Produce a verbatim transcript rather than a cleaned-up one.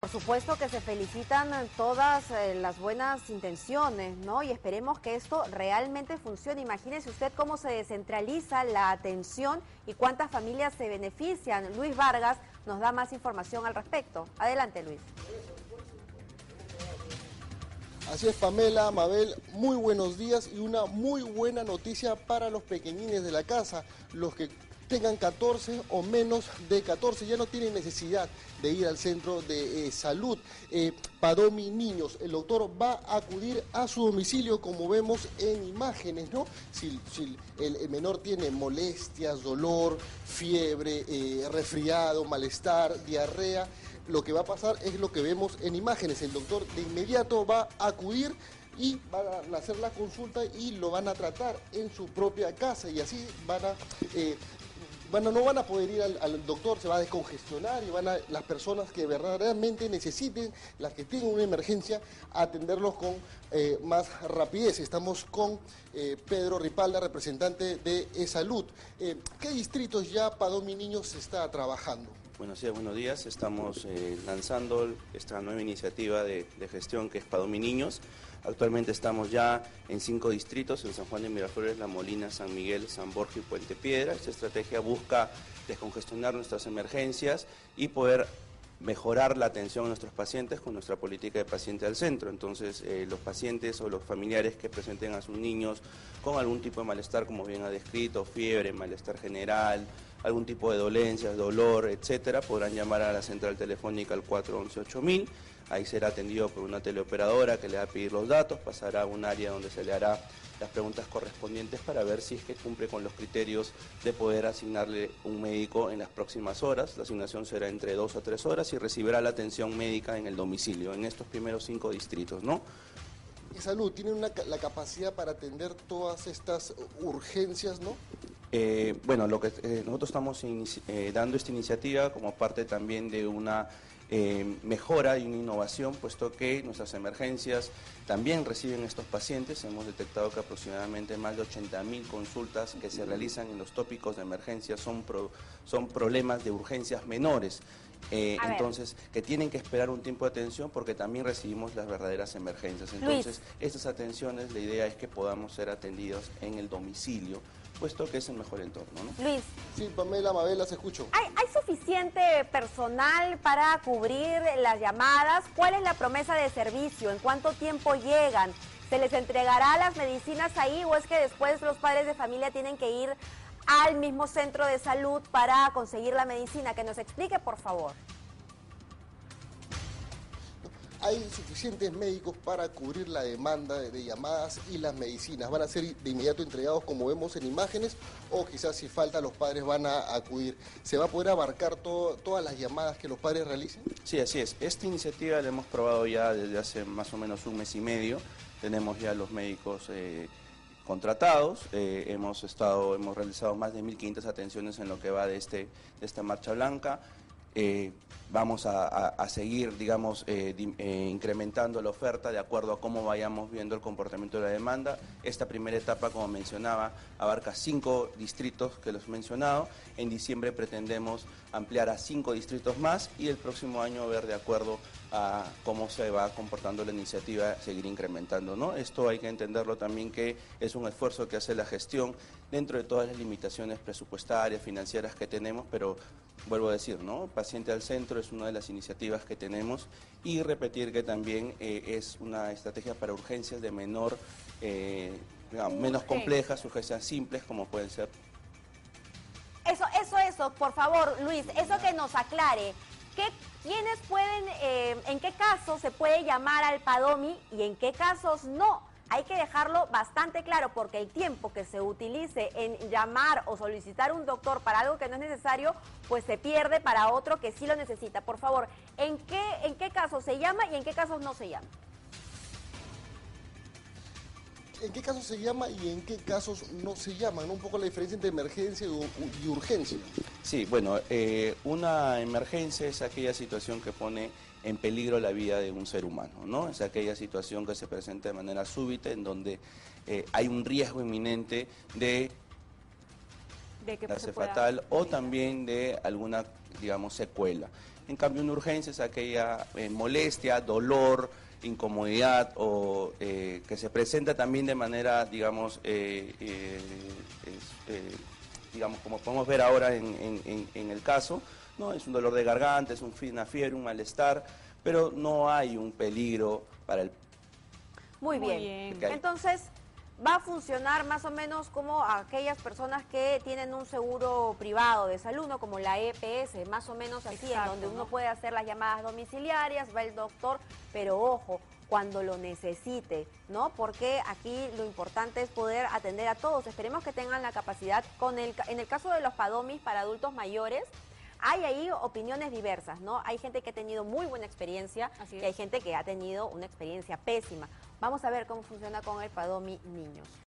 Por supuesto que se felicitan todas eh, las buenas intenciones, ¿no? Y esperemos que esto realmente funcione. Imagínese usted cómo se descentraliza la atención y cuántas familias se benefician. Luis Vargas nos da más información al respecto. Adelante, Luis. Así es, Pamela, Mabel, muy buenos días y una muy buena noticia para los pequeñines de la casa, los que tengan catorce o menos de catorce, ya no tienen necesidad de ir al centro de eh, salud. Eh, Padomi Niños, el doctor va a acudir a su domicilio, como vemos en imágenes, ¿no? Si, si el, el menor tiene molestias, dolor, fiebre, eh, resfriado, malestar, diarrea, lo que va a pasar es lo que vemos en imágenes. El doctor de inmediato va a acudir y van a hacer la consulta y lo van a tratar en su propia casa, y así van a... Eh, Bueno, no van a poder ir al, al doctor, se va a descongestionar y van a las personas que verdaderamente necesiten, las que tienen una emergencia, a atenderlos con eh, más rapidez. Estamos con eh, Pedro Ripalda, representante de eSalud. Eh, ¿Qué distritos ya Padomi Niños se está trabajando? Buenos días, buenos días. Estamos eh, lanzando esta nueva iniciativa de, de gestión que es Padomi Niños. Actualmente estamos ya en cinco distritos, en San Juan de Miraflores, La Molina, San Miguel, San Borja y Puente Piedra. Esta estrategia busca descongestionar nuestras emergencias y poder mejorar la atención a nuestros pacientes con nuestra política de paciente al centro. Entonces, eh, los pacientes o los familiares que presenten a sus niños con algún tipo de malestar, como bien ha descrito, fiebre, malestar general, algún tipo de dolencias, dolor, etcétera, podrán llamar a la central telefónica al cuatro once ocho mil. Ahí será atendido por una teleoperadora que le va a pedir los datos, pasará a un área donde se le hará las preguntas correspondientes para ver si es que cumple con los criterios de poder asignarle un médico en las próximas horas. La asignación será entre dos a tres horas y recibirá la atención médica en el domicilio, en estos primeros cinco distritos, ¿no? eSalud tiene una, la capacidad para atender todas estas urgencias, ¿no? Eh, bueno, lo que eh, nosotros estamos eh, dando esta iniciativa como parte también de una eh, mejora y una innovación, puesto que nuestras emergencias también reciben estos pacientes. Hemos detectado que aproximadamente más de ochenta mil consultas que se realizan en los tópicos de emergencia son, pro, son problemas de urgencias menores. Eh, entonces, que tienen que esperar un tiempo de atención porque también recibimos las verdaderas emergencias. Entonces, Luis, estas atenciones, la idea es que podamos ser atendidos en el domicilio, puesto que es el mejor entorno, ¿no? Luis. Sí, Pamela, Mabel, las escucho. ¿Hay, ¿Hay suficiente personal para cubrir las llamadas? ¿Cuál es la promesa de servicio? ¿En cuánto tiempo llegan? ¿Se les entregará las medicinas ahí o es que después los padres de familia tienen que ir al mismo centro de salud para conseguir la medicina? Que nos explique, por favor. Hay suficientes médicos para cubrir la demanda de, de llamadas y las medicinas. ¿Van a ser de inmediato entregados como vemos en imágenes o quizás si falta los padres van a acudir? ¿Se va a poder abarcar todo, todas las llamadas que los padres realicen? Sí, así es. Esta iniciativa la hemos probado ya desde hace más o menos un mes y medio. Tenemos ya los médicos eh, contratados, eh, hemos estado, hemos realizado más de mil quinientas atenciones en lo que va de, este, de esta marcha blanca. Eh, vamos a, a, a seguir, digamos, eh, di, eh, incrementando la oferta de acuerdo a cómo vayamos viendo el comportamiento de la demanda. Esta primera etapa, como mencionaba, abarca cinco distritos que los he mencionado. En diciembre pretendemos ampliar a cinco distritos más y el próximo año ver de acuerdo a cómo se va comportando la iniciativa, seguir incrementando, ¿no? Esto hay que entenderlo también que es un esfuerzo que hace la gestión dentro de todas las limitaciones presupuestarias, financieras que tenemos, pero vuelvo a decir, ¿no? Paciente al centro es una de las iniciativas que tenemos y repetir que también eh, es una estrategia para urgencias de menor, eh, digamos, menos complejas, urgencias simples como pueden ser. Eso, eso, eso, por favor, Luis, eso que nos aclare. ¿Qué, ¿Quiénes pueden, eh, en qué casos se puede llamar al Padomi y en qué casos no? Hay que dejarlo bastante claro porque el tiempo que se utilice en llamar o solicitar un doctor para algo que no es necesario, pues se pierde para otro que sí lo necesita. Por favor, ¿en qué, en qué casos se llama y en qué casos no se llama? ¿En qué casos se llama y en qué casos no se llama? ¿No? Un poco la diferencia entre emergencia y urgencia. Sí, bueno, eh, una emergencia es aquella situación que pone en peligro la vida de un ser humano, ¿no? Es aquella situación que se presenta de manera súbita en donde eh, hay un riesgo inminente de de que darse fatal o también de alguna, digamos, secuela. En cambio, una urgencia es aquella eh, molestia, dolor, incomodidad o eh, que se presenta también de manera, digamos, eh, eh, es, eh, digamos como podemos ver ahora en, en, en, en el caso, ¿no? Es un dolor de garganta, es un, una fiebre, un malestar, pero no hay un peligro para el... Muy bien. Muy bien. Entonces, va a funcionar más o menos como aquellas personas que tienen un seguro privado de salud, ¿no? Como la E P S, más o menos así, exacto, en donde uno ¿no? puede hacer las llamadas domiciliarias, va el doctor, pero ojo, cuando lo necesite, ¿no? Porque aquí lo importante es poder atender a todos. Esperemos que tengan la capacidad. Con el, en el caso de los PADOMIS para adultos mayores, hay ahí opiniones diversas, ¿no? Hay gente que ha tenido muy buena experiencia y hay gente que ha tenido una experiencia pésima. Vamos a ver cómo funciona con el PADOMI niños.